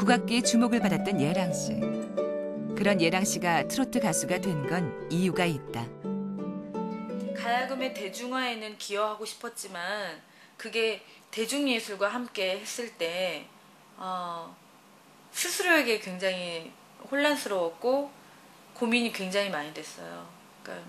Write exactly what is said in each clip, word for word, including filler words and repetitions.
국악계의 주목을 받았던 예랑 씨. 그런 예랑 씨가 트로트 가수가 된 건 이유가 있다. 가야금의 대중화에는 기여하고 싶었지만 그게 대중예술과 함께 했을 때 어, 스스로에게 굉장히 혼란스러웠고 고민이 굉장히 많이 됐어요. 그러니까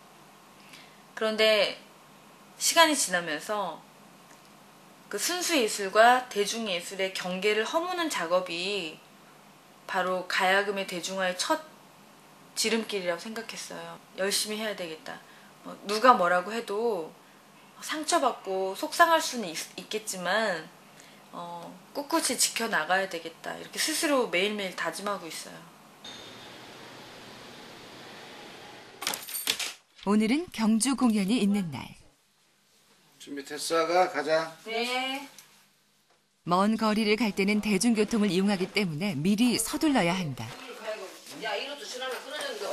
그런데 시간이 지나면서 그 순수예술과 대중예술의 경계를 허무는 작업이 바로 가야금의 대중화의 첫 지름길이라고 생각했어요. 열심히 해야 되겠다. 어, 누가 뭐라고 해도 상처받고 속상할 수는 있, 있겠지만 어, 꿋꿋이 지켜나가야 되겠다. 이렇게 스스로 매일매일 다짐하고 있어요. 오늘은 경주 공연이 있는 날. 준비됐어? 가 가자. 네. 먼 거리를 갈 때는 대중교통을 이용하기 때문에 미리 서둘러야 한다. 야, 이것도 지나면 끊어졌는데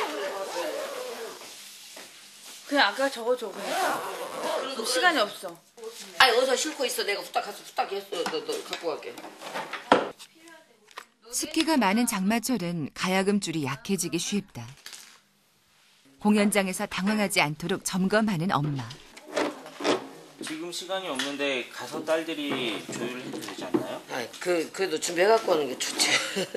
그냥 아까 저거 저거 해. 시간이 없어. 아니, 어디서 싣고 있어. 내가 후딱 가서 후딱 했어. 너, 너 갖고 갈게. 습기가 많은 장마철은 가야금 줄이 약해지기 쉽다. 공연장에서 당황하지 않도록 점검하는 엄마. 지금 시간이 없는데 가서 딸들이 조율해도 되지 않나요? 아니, 그, 그래도 준비해갖고 오는 게 좋지.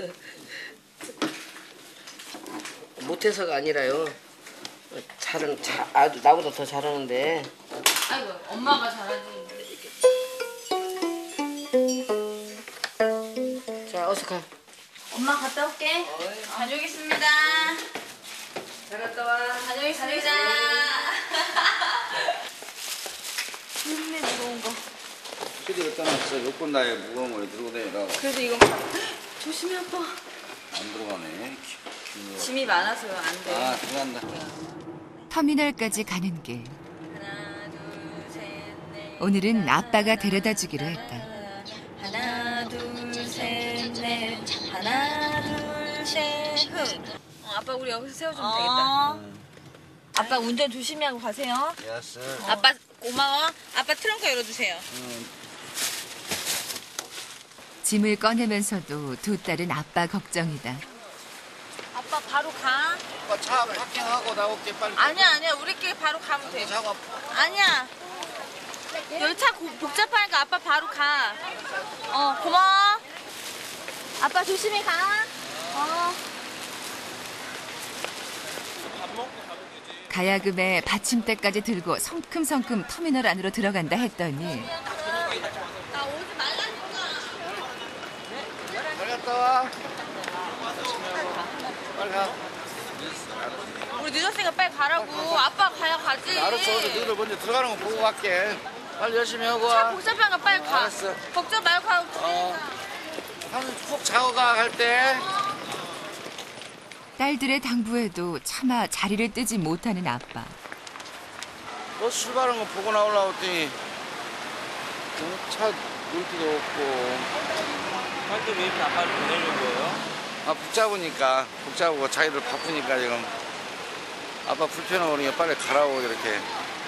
못해서가 아니라요. 잘은, 잘, 아주 나보다 더 잘하는데. 아이고, 엄마가 잘하지. 자, 어서 가. 엄마 갔다 올게. 다녀오겠습니다. 잘 갔다 와. 다녀오겠습니다. 힘내 무거운 거. 휴대를 떠났어. 요건 나의 무거운 걸 들고 다니라. 그래도 이건 조심히 아빠. 안 들어가네. 기- 짐이 많아서요. 안 돼. 아, 들어간다. 터미널까지 가는 길. 하나, 둘, 셋, 넷. 오늘은 아빠가 데려다 주기로 했다. 하나, 둘, 셋, 넷. 하나, 둘, 셋, 흥. 어, 아빠 우리 여기서 세워주면 되겠다. 아빠 운전 조심히 하고 가세요. 알았어. 아빠 고마워. 아빠 트렁크 열어주세요. 짐을 꺼내면서도 두 딸은 아빠 걱정이다. 아빠 바로 가. 오빠 차 파킹하고 나올게 빨리. 아니야 아니야 우리끼리 바로 가면 돼. 차가 아니야. 열차 고, 복잡하니까 아빠 바로 가. 어 고마워. 아빠 조심히 가. 어. 가야금에 받침대까지 들고 성큼성큼 터미널 안으로 들어간다 했더니 나 오지 말라니까. 빨리 갔다 와. 빨리 가. 우리 늦었으니까 빨리 가라고. 아빠 가야 가지. 알았어. 너희들 먼저 들어가는 거 보고 갈게. 빨리 열심히 하고 차 와. 복잡하니까 빨리 가. 알았어. 걱정 말고 가. 어. 한푹 자고 가 갈 때. 딸들의 당부에도 차마 자리를 뜨지 못하는 아빠. 너 출발한 거 보고 나오려고 했더니 차 물기도 없고. 할때 왜 이렇게 아빠를 보내려고요? 아, 복잡하니까. 복잡하고 자기들 바쁘니까 지금. 아빠 불편하고 그러니까 빨리 가라고 이렇게.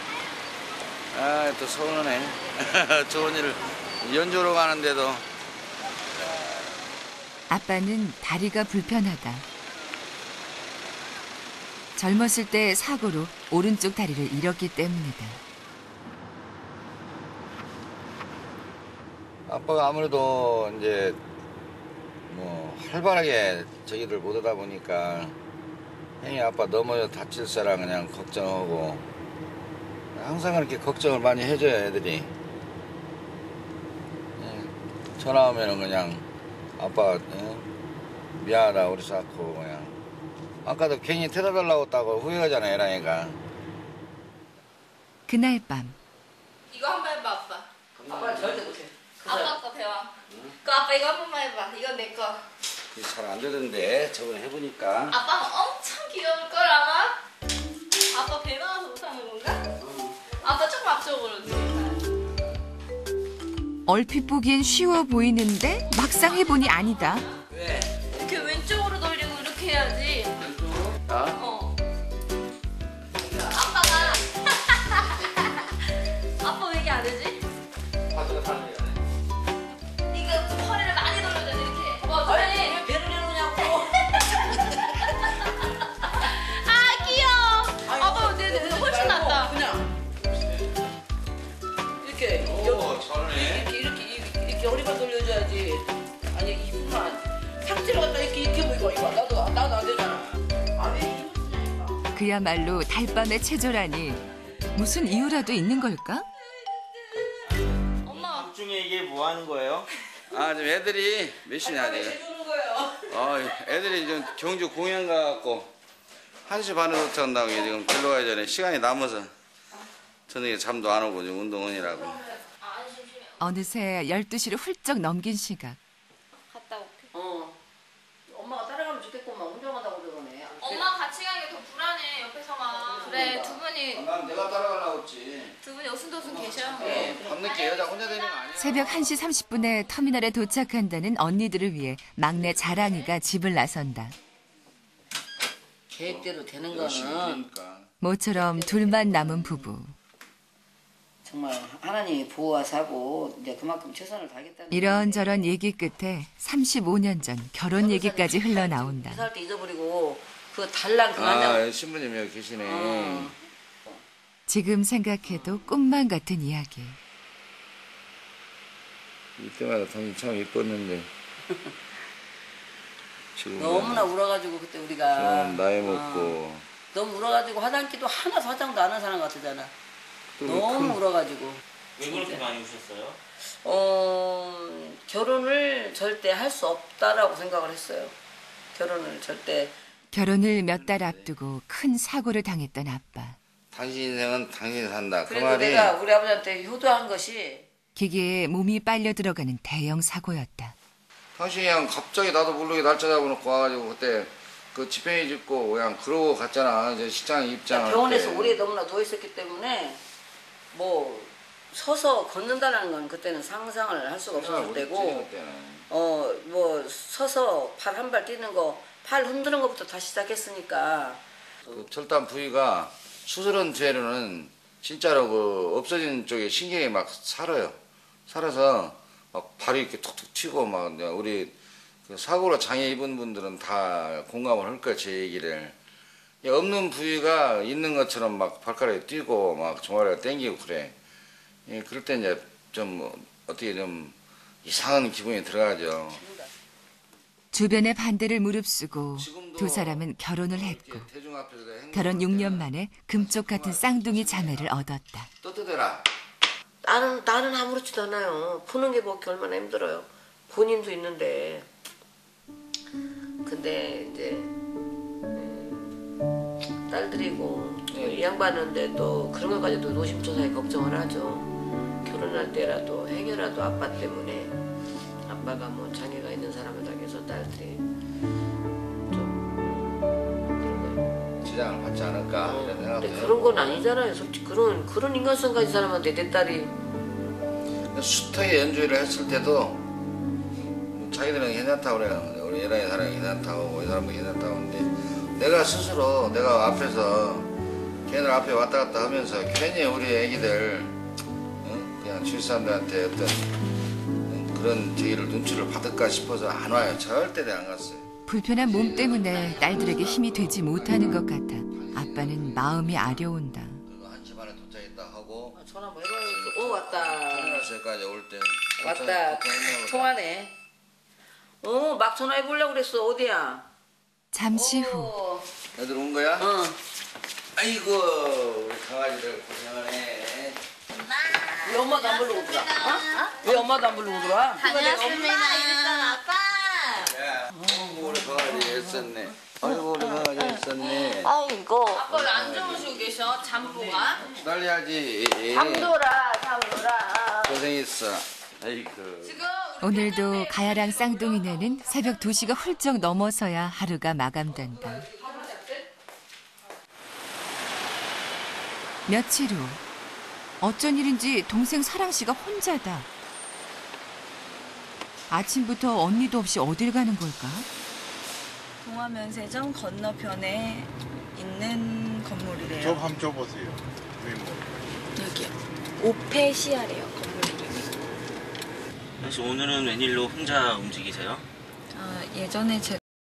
아, 또 서운하네. 좋은 일을 연주로 가는데도. 아빠는 다리가 불편하다. 젊었을 때 사고로 오른쪽 다리를 잃었기 때문이다. 아빠가 아무래도 이제 뭐 활발하게 저기들 못 하다 보니까 형이 아빠 넘어져 다칠 사람 그냥 걱정하고 항상 그렇게 걱정을 많이 해줘요 애들이. 전화 오면은 그냥 아빠 미안하다 우리 쌓고 그냥. 아까도 괜히 태워달라고 했다고 후회하잖아 애랑이가. 그날 밤 이거 한 번 해봐 아빠. 아빠 절대 못해. 아빠 거 배워. 그 아빠 이거 한 번만 해봐. 이건 내 거. 잘 안 되던데 저번에 해보니까. 아빠는 엄청 귀여울 걸 아마. 아빠 배 나와서 못하는 건가? 아빠 조금 앞쪽으로 돼. 얼핏 보기엔 쉬워 보이는데 막상 해보니 아니다. 왜? 이렇게 왼쪽으로 돌리고 이렇게 해야지. 아? 어. 아빠가 아빠 왜 이게 안 되지? 파도가 타는 이거 허리를 많이 돌려야 돼 이렇게. 와 그야말로 달밤에 체조라니 무슨 이유라도 있는 걸까? 밤 중에 이게 뭐 하는 거예요? 아, 지금 애들이 몇 시냐, 지금? 해주는 거예요. 어, 애들이 지금 경주 공연 가갖고 한 시 반에 도착한다고 지금 길러 가야 전에 시간이 남아서 저녁에 잠도 안 오고 지금 운동원이라고. 어느새 열두 시를 훌쩍 넘긴 시각. 갔다 올게. 어. 엄마가 따라가면 좋겠구만. 운전한다고 그러네. 엄마 같이 가는 게 더 불안해 옆에서만. 그래 두 분이 난 내가 따라가려고 했지. 두 분이 어순도순 계셔. 밤늦게 여자 혼자 되는 거 아니야? 새벽 한 시 삼십 분에 터미널에 도착한다는 언니들을 위해 막내 자랑이가 집을 나선다. 계획대로 되는 열심히 거는 뛰니까. 모처럼 둘만 남은 부부. 정말 하나님이 보호하사 하고 이제 그만큼 최선을 다하겠다는. 이런저런 얘기 끝에 삼십오 년 전 결혼 얘기까지 흘러나온다. 이사할 때 잊어버리고 그 달랑 그거 한다고. 아, 신부님 여기 계시네. 어. 지금 생각해도 꿈만 같은 이야기. 이때마다 당신 참 이뻤는데. 지금 너무나 울어가지고 그때 우리가. 좀 나이 먹고. 어. 너무 울어가지고 화장기도 하나 화장도 안 한 사람 같으잖아. 또 너무 큰- 울어가지고. 왜 그렇게 많이 우셨어요? 어, 결혼을 절대 할 수 없다라고 생각을 했어요. 결혼을 절대. 결혼을 몇 달 앞두고 큰 사고를 당했던 아빠. 당신 인생은 당신이 산다. 그 그래도 말이 내가 우리 아버지한테 효도한 것이 기계에 몸이 빨려 들어가는 대형 사고였다. 당신이 그냥 갑자기 나도 모르게 날짜 잡아놓고 와가지고 그때 그 지팽이 짚고 그냥 그러고 갔잖아. 이제 식장 입장할 병원에서 때. 오래 너무나 누워있었기 때문에 뭐 서서 걷는다는 건 그때는 상상을 할 수가 없었을 우리 때고 그때는. 어 뭐 서서 팔 한 발 뛰는 거 팔 흔드는 것부터 다 시작했으니까 그 절단 부위가 수술한 뒤에는 진짜로 그 없어진 쪽에 신경이 막 살아요. 살아서 막 발이 이렇게 툭툭 튀고 막 우리 그 사고로 장애 입은 분들은 다 공감을 할 거야 제 얘기를. 없는 부위가 있는 것처럼 막 발가락이 뛰고 막 종아리가 땡기고 그래. 예, 그럴 때 이제 좀 어떻게 좀 이상한 기분이 들어가죠. 주변의 반대를 무릅쓰고 지금도 두 사람은 결혼을 했고 이렇게 대중 앞에서 행동할 결혼 육 년 때는 만에 금쪽 같은 쌍둥이 자매를 얻었다. 떳떳해라. 나는 나는 아무렇지도 않아요. 푸는 게 먹기 얼마나 힘들어요. 본인도 있는데 근데 이제 음, 딸들이고 이 양반인데 또 그런 것까지도 노심초사에 걱정을 하죠. 결혼할 때라도 행여라도 아빠 때문에 아빠가 뭐 장애가 있는 사람을 당해서 딸들이 좀 그런 거 지장을 받지 않을까 어, 이런 생각도 근데 해요. 그런 건 아니잖아요. 솔직히 그런 그런 인간성 가진 사람한테 내 딸이 숱하게 연주를 했을 때도 자기들은 괜찮다고 그래요. 우리 예랑이 사람이 괜찮다고 이 사람도 괜찮다고 하는데 내가 스스로 내가 앞에서 걔네들 앞에 왔다 갔다 하면서 괜히 우리 애기들 어? 그냥 주위 사람들한테 어떤 어? 그런 저희를 눈치를 받을까 싶어서 안 와요. 절대 안 갔어요. 불편한 몸 때문에 딸들에게 힘이 되지 못하는 것 같아 아빠는 마음이 아려온다. 그리고 한 시 반에 도착했다 하고 전화 한번 해봐야겠어. 오 왔다. 터미널까지 올 때 왔다. 통화네. 어, 막 전화해 보려고 그랬어. 어디야? 잠시 후 어. 애들 온 거야? 어. 아이고 우리 강아지들 고생하네. 왜 엄마도 안 부르고 들어와? 어? 왜 엄마도 안 부르고 들어와? 다녀왔습니다. 이랬잖아 아빠. 야, 아이고 우리 강아지 애썼네. 아이고 우리 강아지 애썼네. 아이고. 아빠 왜 안 주무시고 계셔? 잠보가? 기다려야지. 잠돌아, 잠돌아. 고생했어. 아이고. 지금 오늘도 가야랑 쌍둥이네는 새벽 두 시가 훌쩍 넘어서야 하루가 마감된다. 며칠 후 어쩐 일인지 동생 사랑 씨가 혼자다. 아침부터 언니도 없이 어딜 가는 걸까? 동화면세점 건너편에 있는 건물이래요. 좀 한번 줘보세요. 위모. 여기요. 오페시아래요, 건물 이름이. 혹시 오늘은 웬일로 혼자 움직이세요? 아, 예전에 제